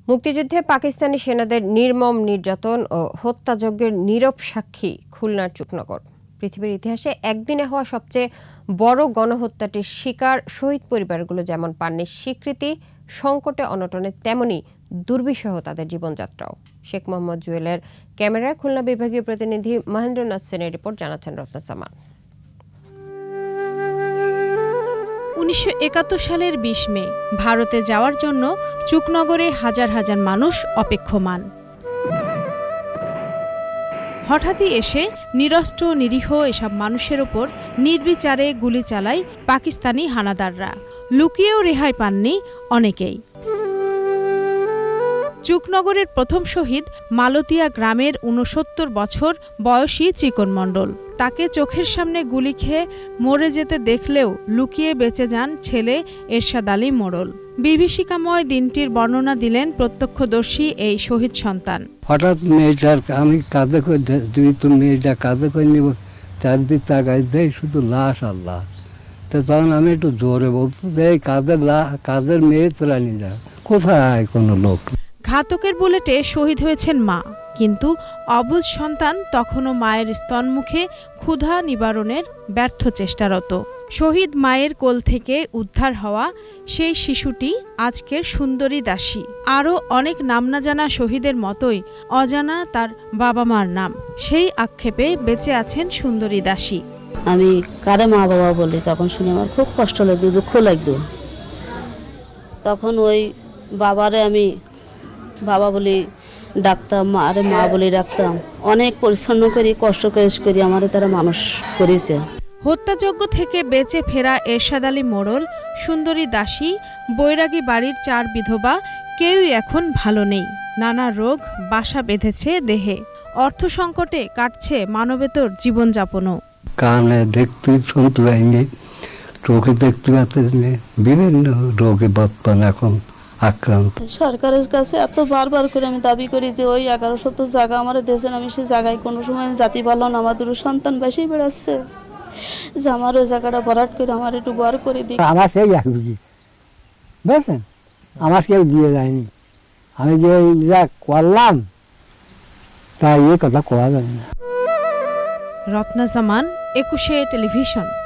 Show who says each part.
Speaker 1: মুক্তিযুদ্ধে পাকিস্তানি সেনাদের নির্মম নির্যাতন ও হত্যাযজ্ঞের নীরব সাক্ষী খুলনার চুকনগর। পৃথিবীর ইতিহাসে একদিনে হওয়া সবচেয়ে বড় গণহত্যাটির শিকার শহীদ পরিবারগুলো যেমন পাননি স্বীকৃতি, সংকটে অনটনে তেমনি দুর্বিষহ তাদের জীবনযাত্রাও। শেখ মোহাম্মদ জুয়েলের ক্যামেরায় খুলনা বিভাগীয় প্রতিনিধি মহেন্দ্রনাথ সেনের রিপোর্ট, জানাচ্ছেন রত্না সামান।
Speaker 2: 1971 সালের 20 মে ভারতে যাওয়ার জন্য চুকনগরে হাজার হাজার মানুষ অপেক্ষমান। হঠাৎই এসে নিরস্ত্র নিরীহ এসব মানুষের ওপর নির্বিচারে গুলি চালায় পাকিস্তানি হানাদাররা। লুকিয়েও রেহাই পাননি অনেকেই। চুকনগরের প্রথম শহীদ মালতিয়া গ্রামের 69 বছর বয়সী চিকন মণ্ডল। তাকে চোখের সামনে গুলি খেয়ে মরে যেতে দেখলেও লুকিয়ে বেঁচে যান ছেলে এরশাদ আলী মোড়ল। বিভীষিকাময় দিনটির বর্ণনা দিলেন প্রত্যক্ষদর্শী এই শহীদ সন্তান।
Speaker 3: হঠাৎ মেয়েটার আমি কাঁধে করে তুই তো মেয়েটা কাঁধে করে নিব, চারদিক তাকাই দেয় শুধু লাশ আর লাশ। তো তখন আমি একটু জোরে বলতে এই কাঁধের মেয়ে তোরা নিয়ে যা, কোথায় কোনো লোক।
Speaker 2: ঘাতকের বুলেটে শহীদ হয়েছেন মা, কিন্তু অবুঝ সন্তান তখনও মায়ের স্তনমুখে ক্ষুধা নিবারণের ব্যর্থ চেষ্টারত। শহীদ মায়ের কোল থেকে উদ্ধার হওয়া সেই শিশুটি আজকের সুন্দরী দাসী। আরও অনেক নাম না জানা শহীদের মতোই অজানা তার বাবা মার নাম। সেই আক্ষেপে বেঁচে আছেন সুন্দরী দাসী।
Speaker 4: আমি কারে মা বাবা বলি তখন শুনে আমার খুব কষ্ট লাগতো, দুঃখ লাগতো। তখন ওই বাবারে আমি বাবা বলি ডাকতাম, আরে মা বলে ডাকতাম। অনেক পরিচ্ছন্ন করি, কষ্ট করি আমারে তারা মানুষ করেছে।
Speaker 2: হত্যাযজ্ঞ থেকে বেঁচে ফেরা এরশাদ আলী মোড়ল, সুন্দরী দাসী, বৈরাগী বাড়ির 4 বিধবা কেউই এখন ভালো নেই। নানা রোগ বাসা বেঁধেছে দেহে। অর্থ সংকটে কাটছে মানবেতর জীবনযাপনও।
Speaker 3: কানে দেখতে শুনতে পাইনি, চোখে দেখতে পাচ্ছি, বিভিন্ন রোগে বর্তমান এখন আক্রান্ত।
Speaker 4: সরকারের কাছে এত বারবার করে আমি দাবি করি যে ওই 1100 জায়গা আমার দেশের, আমি সে জায়গায় কোনো সময় আমি জাতি পারলাম না। আমার 2 সন্তান বেশি বেড়াচ্ছে, যে আমার ওই জায়গাটা ভরাট করে আমার একটু বড় করে দিই।
Speaker 3: আমার সেই বুঝি বুঝলেন, আমার কেউ দিয়ে যায়নি। আমি যে যা করলাম তাই এই কথা করা যাবে না।
Speaker 2: রত্না সামান, একুশে টেলিভিশন।